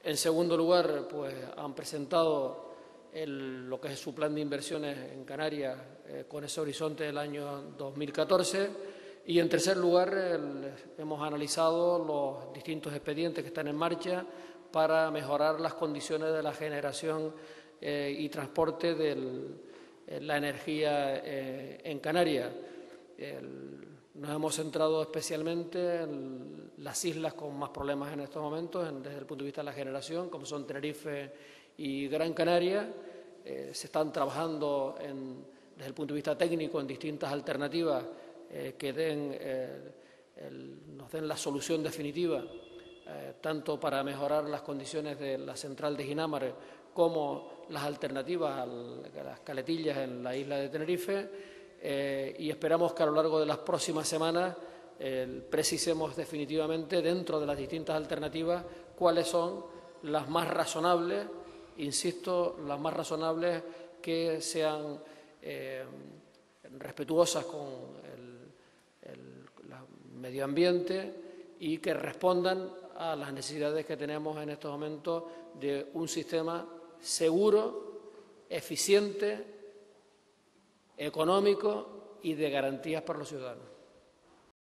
En segundo lugar, pues han presentado lo que es su plan de inversiones en Canarias con ese horizonte del año 2014. Y en tercer lugar, hemos analizado los distintos expedientes que están en marcha para mejorar las condiciones de la generación y transporte de la energía en Canarias. Nos hemos centrado especialmente en las islas con más problemas en estos momentos desde el punto de vista de la generación, como son Tenerife y Gran Canaria. Se están trabajando desde el punto de vista técnico en distintas alternativas que nos den la solución definitiva, tanto para mejorar las condiciones de la central de Ginamar como las alternativas a las caletillas en la isla de Tenerife. Y esperamos que a lo largo de las próximas semanas precisemos definitivamente dentro de las distintas alternativas cuáles son las más razonables, insisto, las más razonables que sean respetuosas con el medio ambiente y que respondan a las necesidades que tenemos en estos momentos de un sistema seguro, eficiente, económico y de garantías para los ciudadanos.